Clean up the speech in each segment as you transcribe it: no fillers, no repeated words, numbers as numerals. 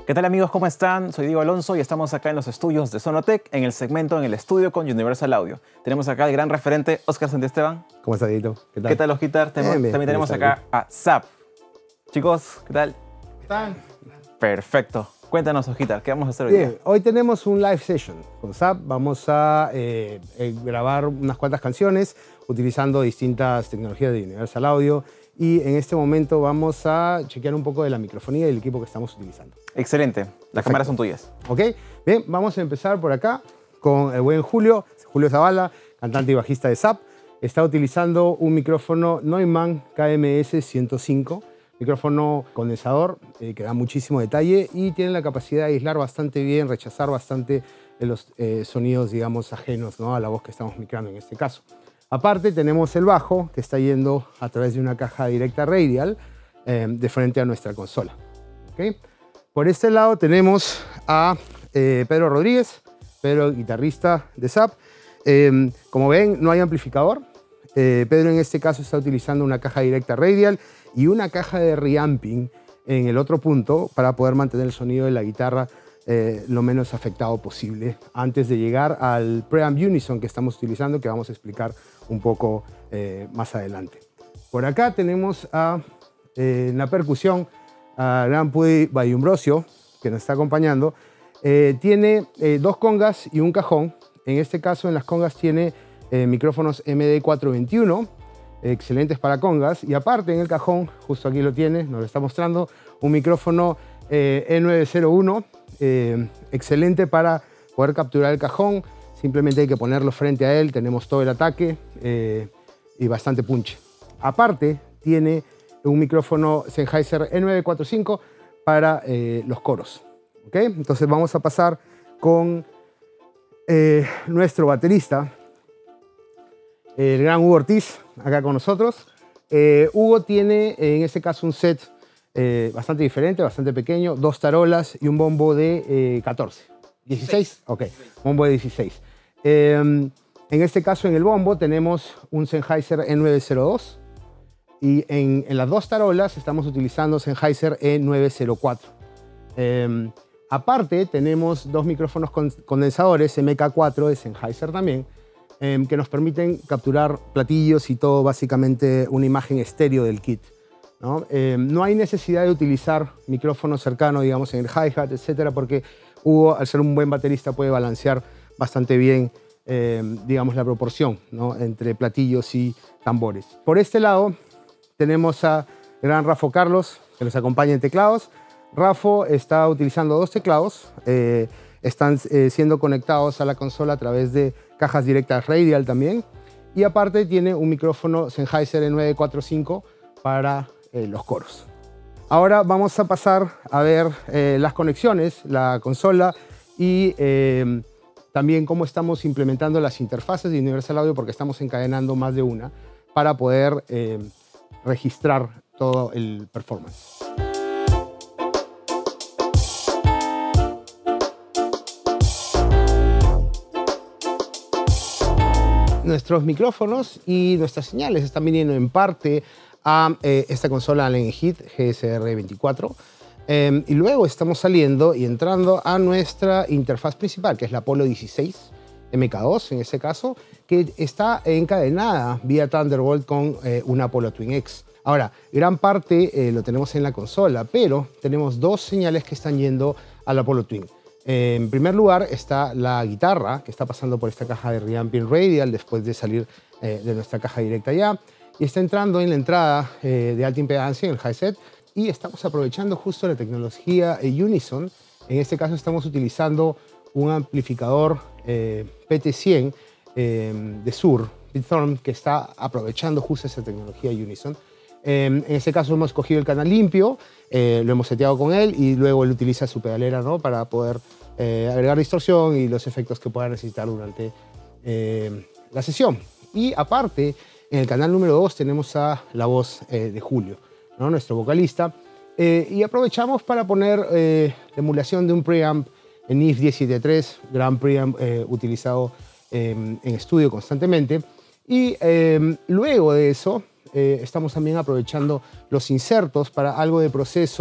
¿Qué tal amigos? ¿Cómo están? Soy Diego Alonso y estamos acá en los estudios de Sonotec, en el segmento En el Estudio con Universal Audio. Tenemos acá al gran referente Oscar Santiesteban. ¿Cómo estás, Dieguito? ¿Qué tal, Osquitar? También tenemos acá a Zap. Chicos, ¿qué tal? ¿Qué tal? Perfecto. Cuéntanos, Osquitar, ¿qué vamos a hacer hoy día? Hoy tenemos un live session con Zap. Vamos a grabar unas cuantas canciones utilizando distintas tecnologías de Universal Audio. Y en este momento vamos a chequear un poco de la microfonía y del equipo que estamos utilizando. Excelente. Las cámaras son tuyas. Ok, bien, vamos a empezar por acá con el buen Julio Zavala, cantante y bajista de Zap. Está utilizando un micrófono Neumann KMS 105, micrófono condensador que da muchísimo detalle y tiene la capacidad de aislar bastante bien, rechazar bastante los sonidos, digamos, ajenos, ¿no?, a la voz que estamos micrando en este caso. Aparte tenemos el bajo que está yendo a través de una caja directa radial de frente a nuestra consola. ¿Okay? Por este lado tenemos a Pedro Rodríguez, Pedro, guitarrista de Zap. Como ven, no hay amplificador. Pedro en este caso está utilizando una caja directa radial y una caja de reamping en el otro punto para poder mantener el sonido de la guitarra lo menos afectado posible antes de llegar al preamp unison que estamos utilizando, que vamos a explicar un poco más adelante. Por acá tenemos en la percusión a Gran Puy Bayumbrosio, que nos está acompañando. Tiene dos congas y un cajón. En este caso, en las congas tiene micrófonos MD421, excelentes para congas. Y aparte, en el cajón, justo aquí lo tiene, nos lo está mostrando, un micrófono E901, excelente para poder capturar el cajón. Simplemente hay que ponerlo frente a él, tenemos todo el ataque y bastante punch. Aparte, tiene un micrófono Sennheiser E945 para los coros. ¿Okay? Entonces vamos a pasar con nuestro baterista, el gran Hugo Ortiz, acá con nosotros. Hugo tiene en este caso un set bastante diferente, bastante pequeño, dos tarolas y un bombo de 14. ¿16? Ok, bombo de 16. En este caso, en el bombo tenemos un Sennheiser E902 y en las dos tarolas estamos utilizando Sennheiser E904. Aparte, tenemos dos micrófonos condensadores MK4 de Sennheiser también, que nos permiten capturar platillos y todo, básicamente una imagen estéreo del kit, ¿no? No hay necesidad de utilizar micrófonos cercanos, digamos, en el hi-hat, etcétera, porque Hugo, al ser un buen baterista, puede balancear bastante bien, digamos, la proporción, ¿no?, entre platillos y tambores. Por este lado tenemos a gran Rafo Carlos, que nos acompaña en teclados. Rafo está utilizando dos teclados, están siendo conectados a la consola a través de cajas directas radial también. Y aparte tiene un micrófono Sennheiser E945 para los coros. Ahora vamos a pasar a ver las conexiones, la consola y también cómo estamos implementando las interfaces de Universal Audio, porque estamos encadenando más de una para poder registrar todo el performance. Nuestros micrófonos y nuestras señales están viniendo en parte a esta consola Allen Heath GSR24 y luego estamos saliendo y entrando a nuestra interfaz principal, que es la Apollo 16 MK2 en este caso, que está encadenada vía Thunderbolt con una Apollo Twin X. Ahora, gran parte lo tenemos en la consola, pero tenemos dos señales que están yendo a la Apollo Twin. En primer lugar está la guitarra, que está pasando por esta caja de reamping radial después de salir de nuestra caja directa ya, y está entrando en la entrada de alta impedancia en el hi-set, y estamos aprovechando justo la tecnología Unison. En este caso estamos utilizando un amplificador PT100 de Sur, Bitthorn, que está aprovechando justo esa tecnología Unison. En este caso hemos cogido el canal limpio, lo hemos seteado con él y luego él utiliza su pedalera, ¿no?, para poder agregar distorsión y los efectos que pueda necesitar durante la sesión. Y aparte, en el canal número 2 tenemos a la voz de Julio, ¿no?, nuestro vocalista. Y aprovechamos para poner la emulación de un preamp en NIF 173, gran preamp utilizado en estudio constantemente. Y luego de eso, estamos también aprovechando los insertos para algo de proceso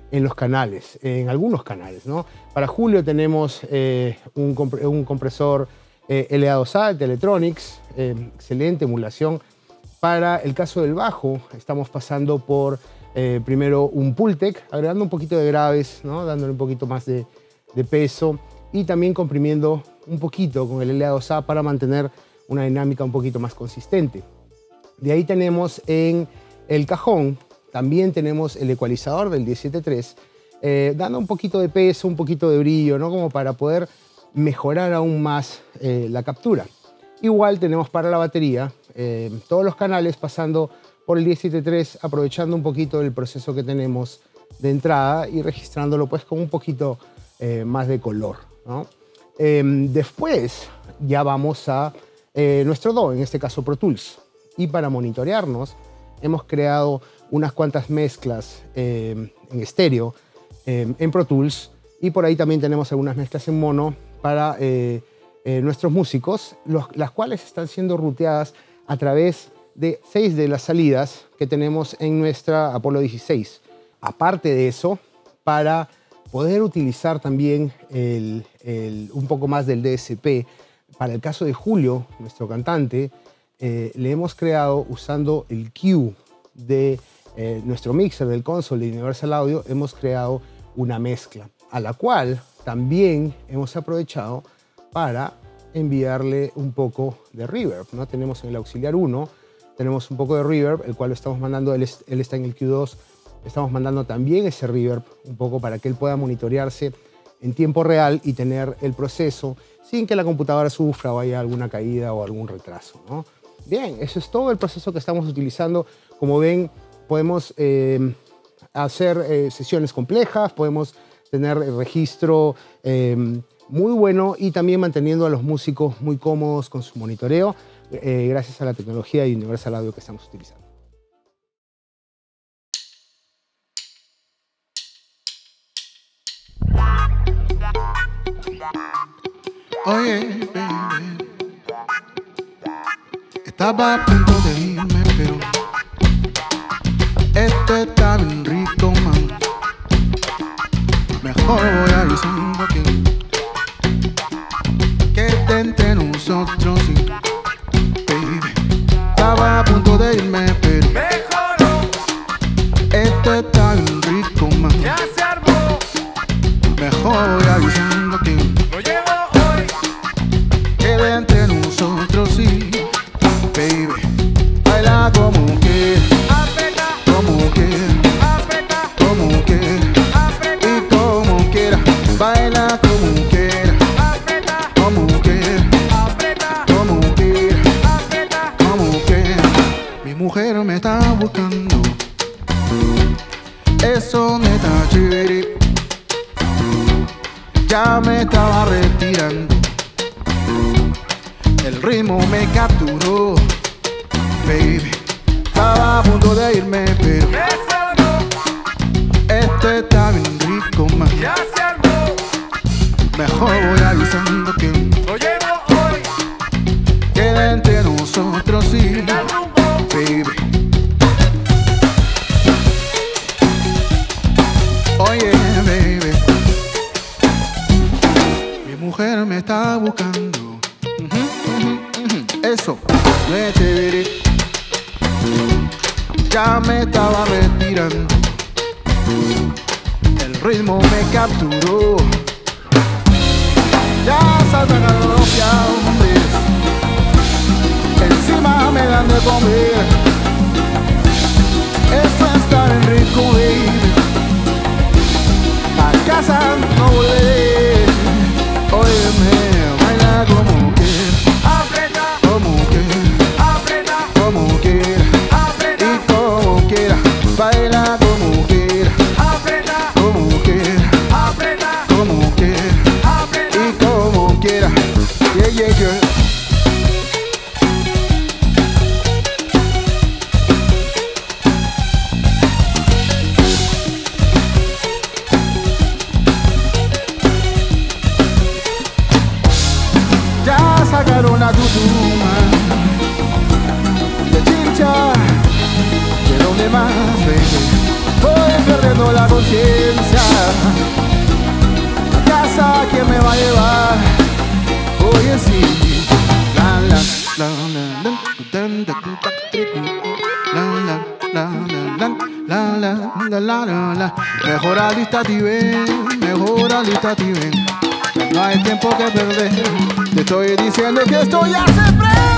en los canales, en algunos canales, ¿no? Para Julio tenemos un compresor LA2A de Teletronics, excelente emulación. Para el caso del bajo, estamos pasando por primero un Pultec, agregando un poquito de graves, ¿no? Dándole un poquito más de peso y también comprimiendo un poquito con el LA2A para mantener una dinámica un poquito más consistente. De ahí tenemos en el cajón, también tenemos el ecualizador del 17.3, dando un poquito de peso, un poquito de brillo, ¿no? Como para poder mejorar aún más la captura. Igual tenemos para la batería todos los canales pasando por el 17.3, aprovechando un poquito el proceso que tenemos de entrada y registrándolo pues con un poquito más de color, ¿no? Después ya vamos a nuestro DAW, en este caso Pro Tools. Y para monitorearnos hemos creado unas cuantas mezclas en estéreo en Pro Tools, y por ahí también tenemos algunas mezclas en mono para nuestros músicos, las cuales están siendo ruteadas a través de 6 de las salidas que tenemos en nuestra Apollo 16. Aparte de eso, para poder utilizar también un poco más del DSP, para el caso de Julio, nuestro cantante, le hemos creado, usando el Q de nuestro mixer del console de Universal Audio, hemos creado una mezcla, a la cual también hemos aprovechado para enviarle un poco de reverb, ¿no? Tenemos en el auxiliar 1, tenemos un poco de reverb, el cual lo estamos mandando, él está en el Q2, estamos mandando también ese reverb un poco para que él pueda monitorearse en tiempo real y tener el proceso sin que la computadora sufra o haya alguna caída o algún retraso, ¿no? Bien, eso es todo el proceso que estamos utilizando. Como ven, podemos hacer sesiones complejas, podemos tener registro muy bueno y también manteniendo a los músicos muy cómodos con su monitoreo gracias a la tecnología de Universal Audio que estamos utilizando. Oye, baby, estaba a punto de irme, pero esto está bien rico, man. Mejor voy avisando que entre nosotros, sí, baby. Estaba a punto de irme, pero mejoró, esto está bien rico, man. ya se armó, Mejor voy avisando que lo llevo hoy, quede entre nosotros, sí, baby. Baila como quieras, aprieta, como quieras, aprieta, como quieras aprieta, y como quieras. Baila como quieras, aprieta, como quieras, aprieta, como quieras, aprieta. como quieras. Mi mujer me está buscando, eso me está chévere. Ya me estaba retirando, el ritmo me capturó, baby. Estaba a punto de irme, pero Eso no, esto está bien rico, man. ya se armó, Mejor voy avisando que lo llevo hoy, quede entre nosotros, sí, da el rumbo, baby. Oye, baby, mi mujer me está buscando. Eso, me chévere. Ya me estaba retirando, el ritmo me capturó. Ya saltan a los hombres, encima me dan de comer. Eso está bien rico, baby. A casa no volveré. Óyeme, baila como quieras, aprieta, como quieras, aprieta, como quieras aprieta, y como quieras. Baila como quieras, aprieta, como quieras, aprieta, como quieras aprieta. y como quieras. Yeah, yeah, yeah. Ya sacaron a Tutuma de Chincha, de donde más, baby. Voy perdiendo la conciencia. quién me va a llevar. Oye, sí. La, la, la, la, la. Mejor alístate y ven, mejor alístate y ven. No hay tiempo que perder. Te estoy diciendo que esto ya se prende.